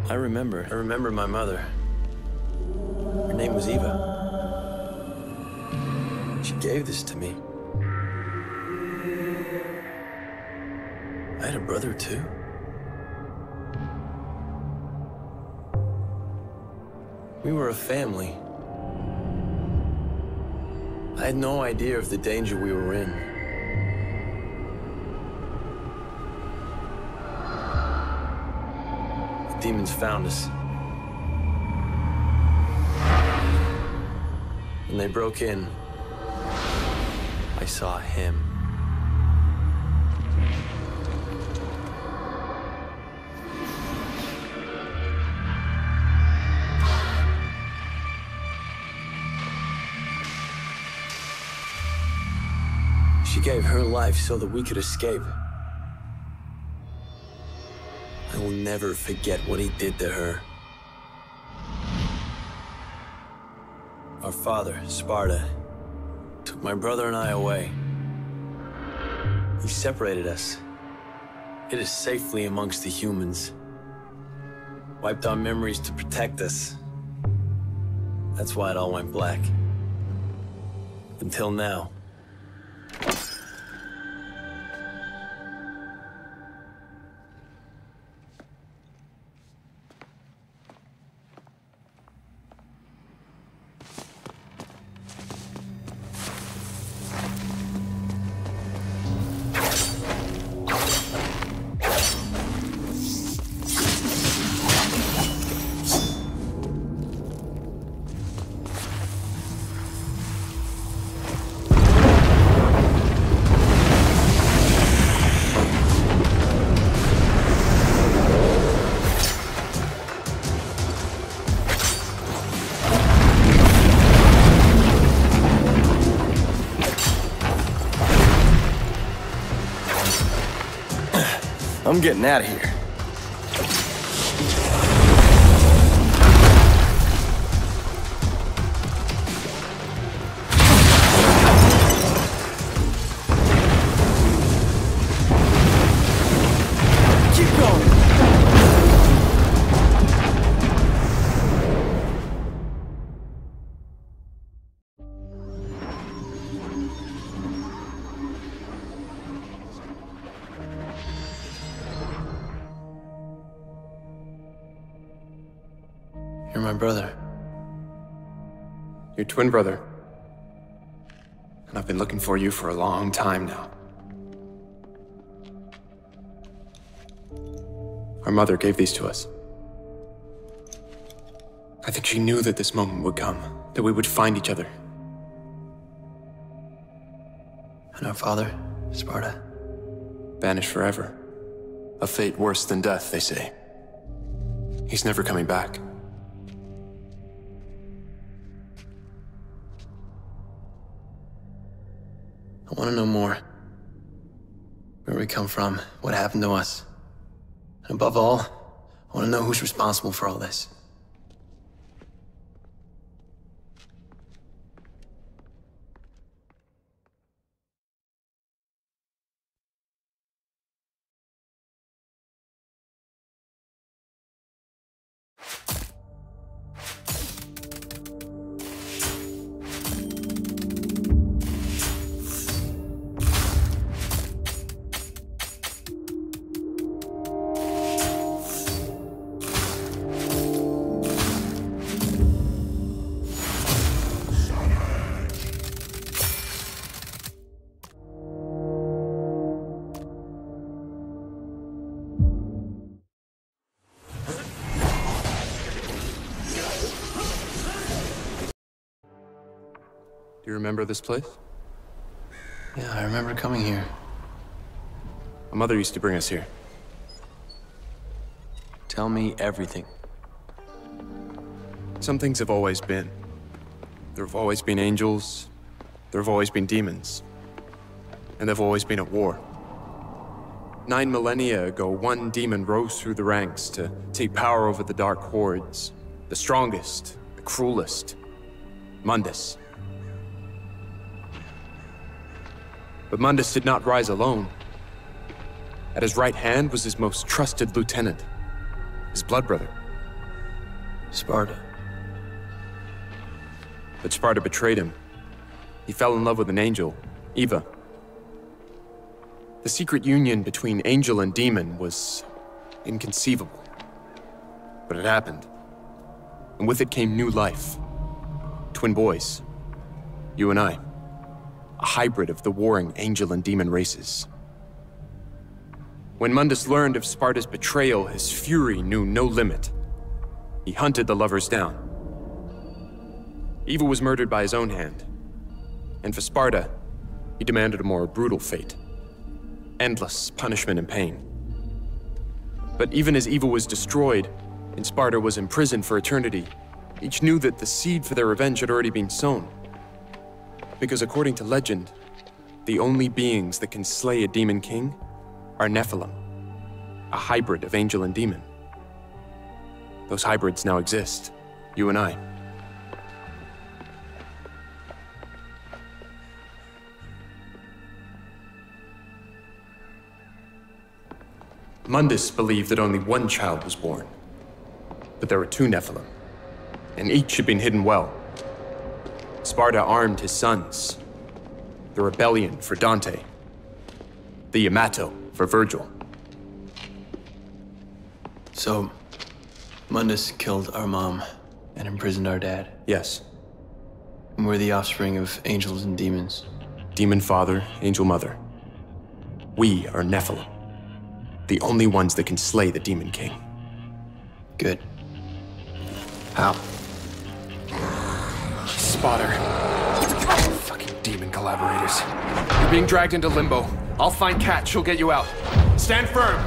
I remember my mother. Her name was Eva. She gave this to me. I had a brother too. We were a family. I had no idea of the danger we were in. The demons found us. When they broke in, I saw him. She gave her life so that we could escape. I will never forget what he did to her. Our father, Sparta, took my brother and I away. He separated us, hid us safely amongst the humans, wiped our memories to protect us. That's why it all went black. Until now. I'm getting out of here. Keep going. You're my brother. Your twin brother. And I've been looking for you for a long time now. Our mother gave these to us. I think she knew that this moment would come, that we would find each other. And our father, Sparta? Banished forever. A fate worse than death, they say. He's never coming back. I want to know more. Where we come from, what happened to us. And above all, I want to know who's responsible for all this. Do you remember this place? Yeah, I remember coming here. My mother used to bring us here. Tell me everything. Some things have always been. There have always been angels. There have always been demons. And they've always been at war. 9 millennia ago, one demon rose through the ranks to take power over the Dark Hordes. The strongest, the cruelest. Mundus. But Mundus did not rise alone. At his right hand was his most trusted lieutenant, his blood brother, Sparta. But Sparta betrayed him. He fell in love with an angel, Eva. The secret union between angel and demon was inconceivable. But it happened. And with it came new life. Twin boys. You and I. A hybrid of the warring angel and demon races. When Mundus learned of Sparta's betrayal, his fury knew no limit. He hunted the lovers down. Eva was murdered by his own hand. And for Sparta, he demanded a more brutal fate. Endless punishment and pain. But even as Eva was destroyed, and Sparta was imprisoned for eternity, each knew that the seed for their revenge had already been sown. Because according to legend, the only beings that can slay a demon king are Nephilim, a hybrid of angel and demon. Those hybrids now exist, you and I. Mundus believed that only one child was born. But there were two Nephilim, and each had been hidden well. Sparta armed his sons. The rebellion for Dante. The Yamato for Virgil. So, Mundus killed our mom and imprisoned our dad. Yes. And we're the offspring of angels and demons. Demon father, angel mother. We are Nephilim. The only ones that can slay the Demon King. Good. How? Spotter. Fucking demon collaborators. You're being dragged into limbo. I'll find Kat. She'll get you out. Stand firm.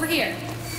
here.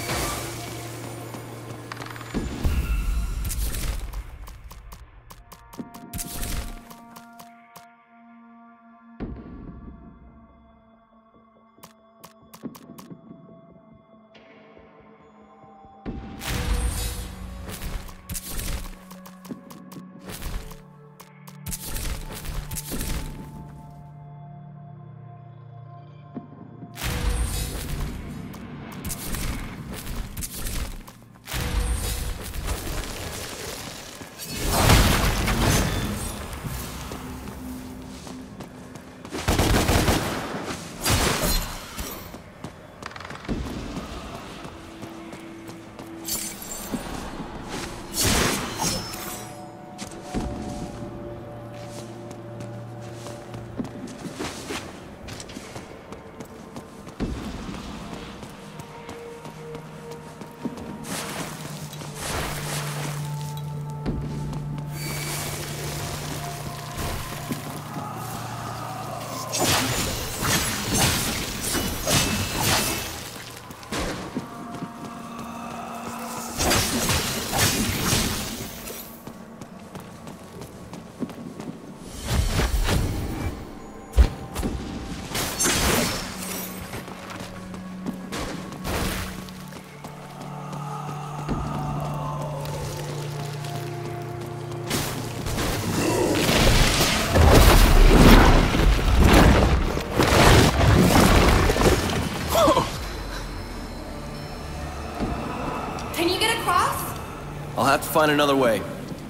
I'll have to find another way.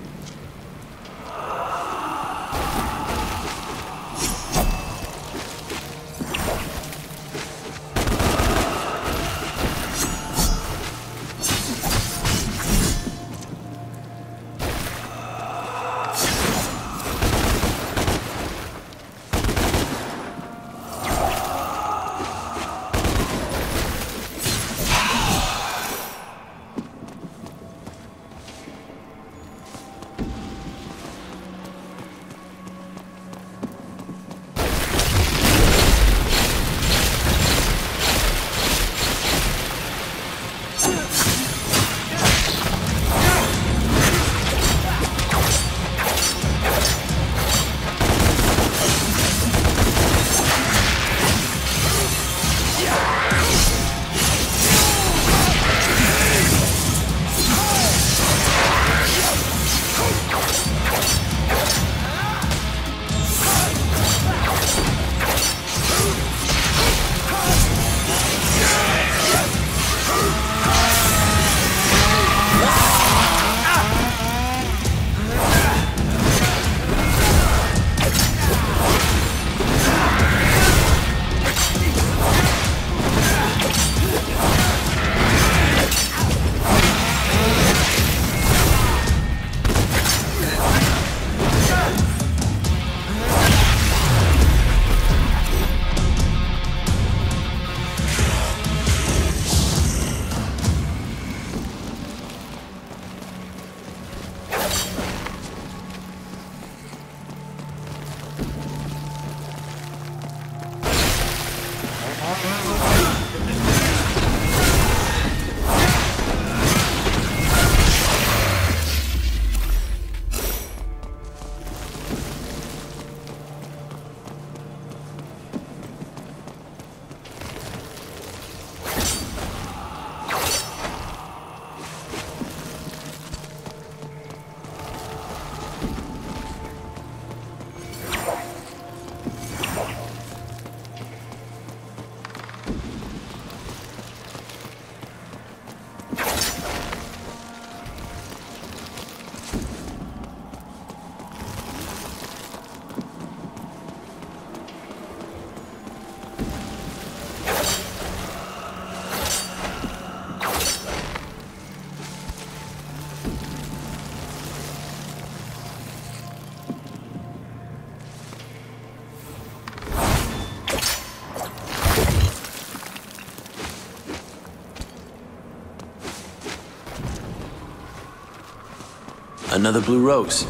Another blue rose.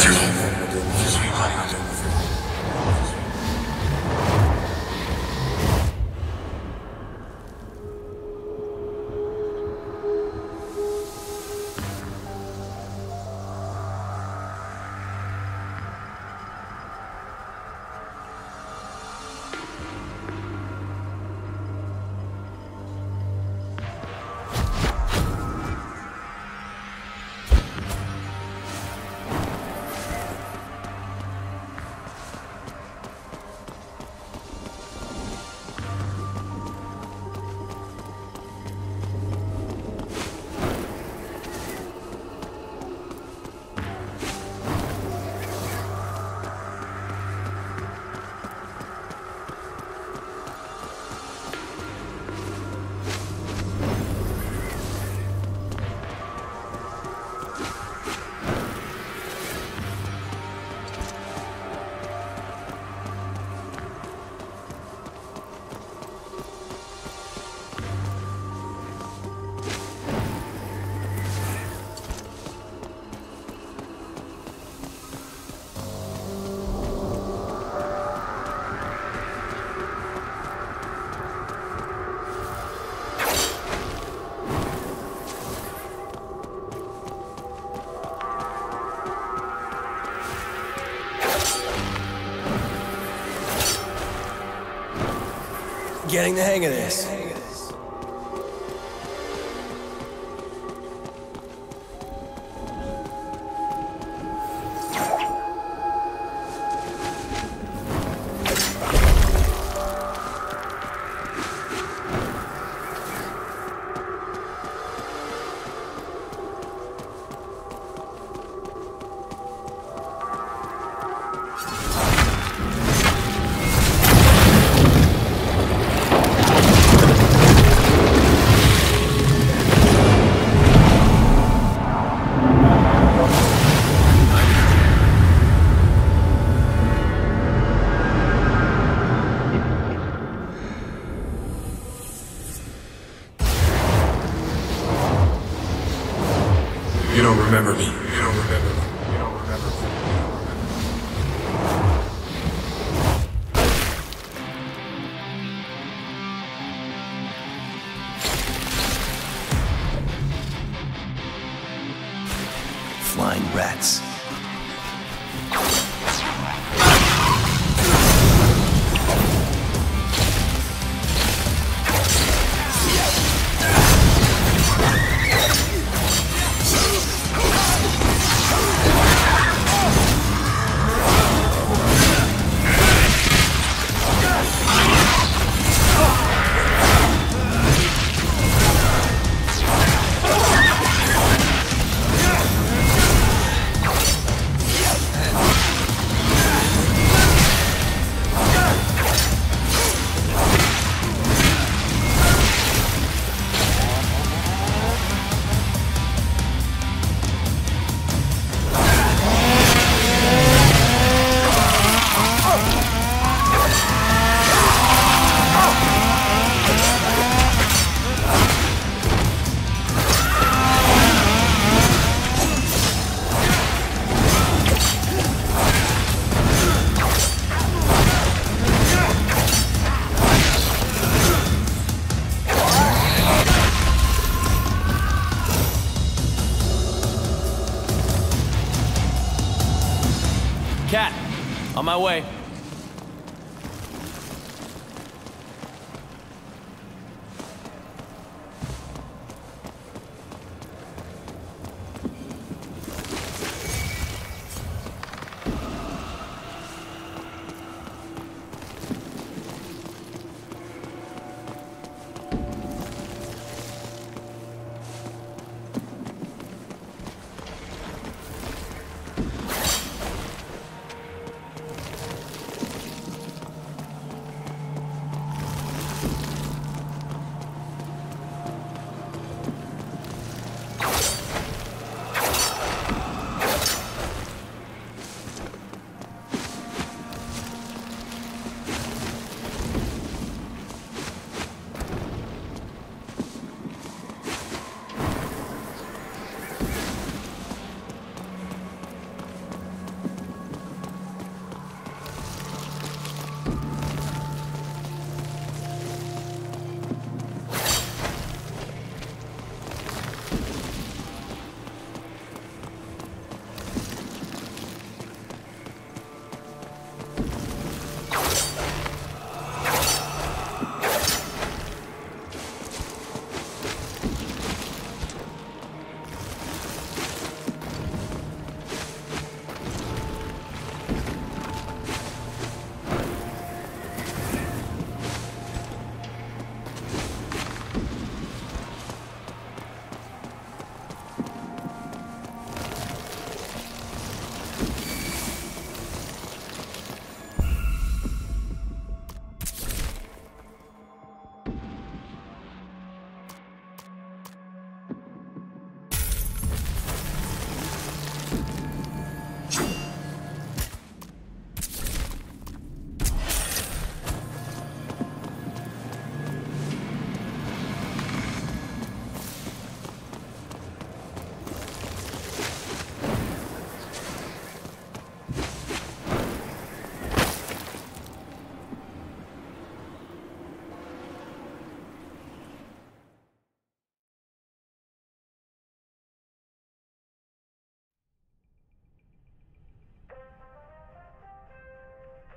Getting the hang of this. You don't remember me. You don't remember me. You don't remember me. Flying rats. Cat, on my way.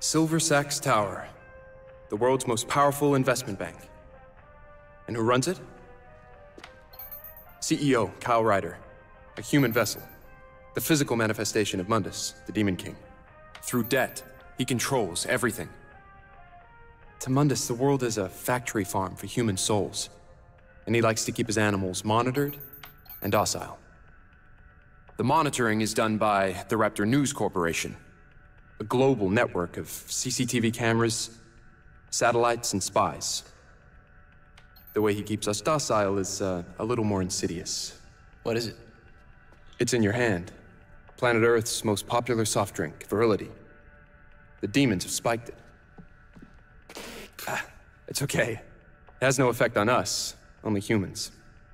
Silver Sachs Tower, the world's most powerful investment bank. And who runs it? CEO Kyle Ryder, a human vessel, the physical manifestation of Mundus, the Demon King. Through debt, he controls everything. To Mundus, the world is a factory farm for human souls, and he likes to keep his animals monitored and docile. The monitoring is done by the Raptor News Corporation, a global network of CCTV cameras, satellites, and spies. The way he keeps us docile is a little more insidious. What is it? It's in your hand. Planet Earth's most popular soft drink, Virility. The demons have spiked it. It's okay. It has no effect on us, only humans.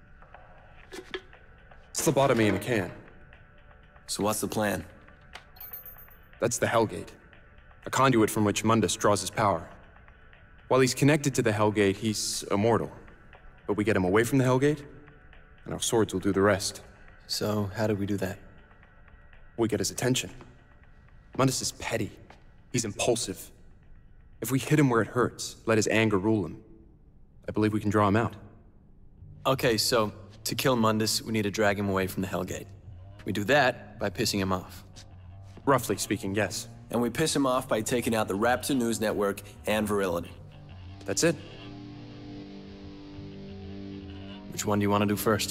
It's lobotomy in a can. So what's the plan? That's the Hellgate, a conduit from which Mundus draws his power. While he's connected to the Hellgate, he's immortal. But we get him away from the Hellgate, and our swords will do the rest. So, how do we do that? We get his attention. Mundus is petty. He's impulsive. If we hit him where it hurts, let his anger rule him, I believe we can draw him out. Okay, so to kill Mundus, we need to drag him away from the Hellgate. We do that by pissing him off. Roughly speaking, yes. And we piss him off by taking out the Raptor News Network and Virility. That's it. Which one do you want to do first?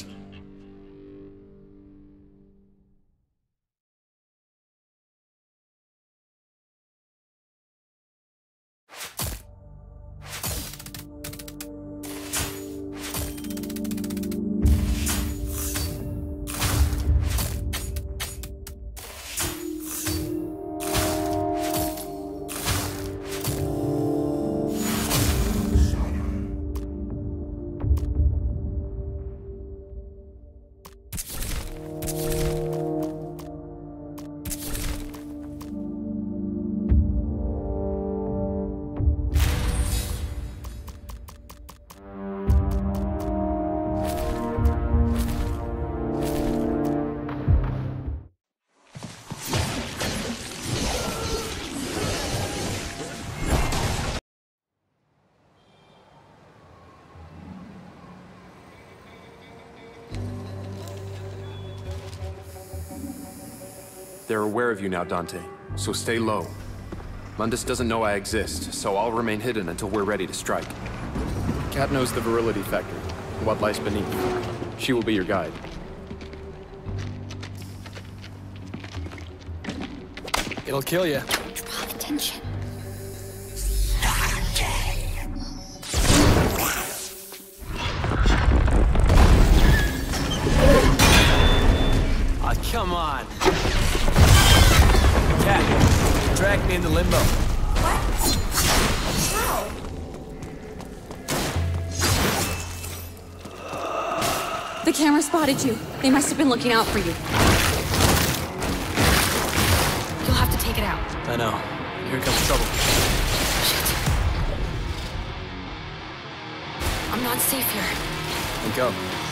They're aware of you now, Dante, so stay low. Mundus doesn't know I exist, so I'll remain hidden until we're ready to strike. Kat knows the Virility Factory, and what lies beneath. She will be your guide. It'll kill you. Draw attention. Ah, come on. Kat, drag me into limbo. What? How? The camera spotted you. They must have been looking out for you. You'll have to take it out. I know. Here comes trouble. Shit. I'm not safe here. Then go.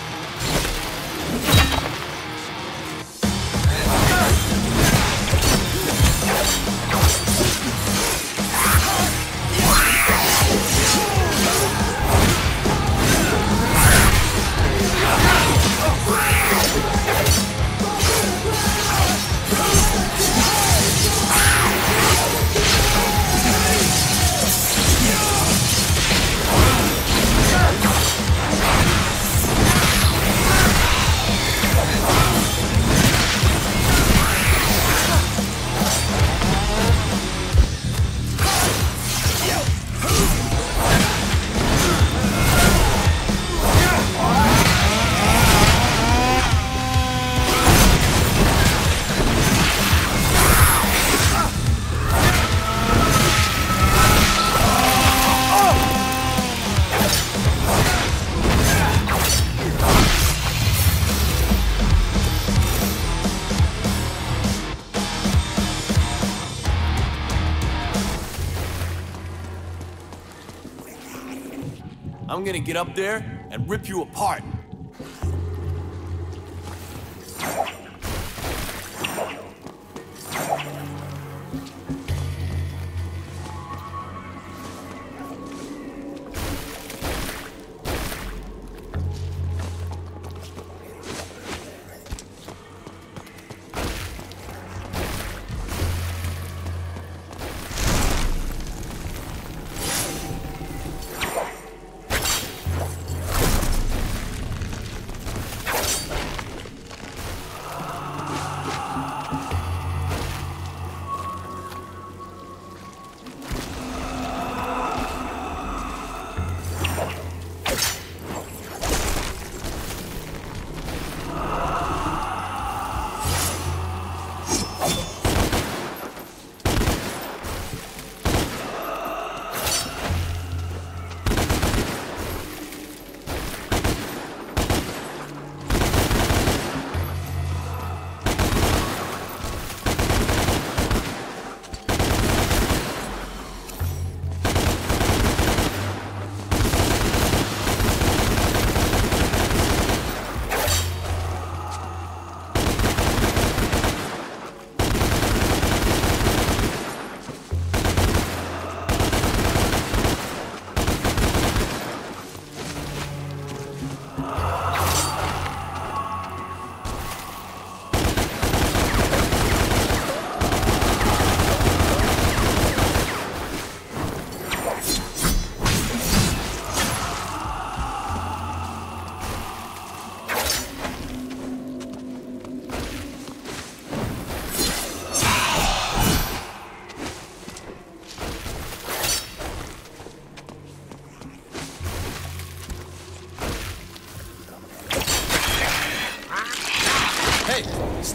I'm gonna get up there and rip you apart.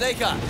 take off.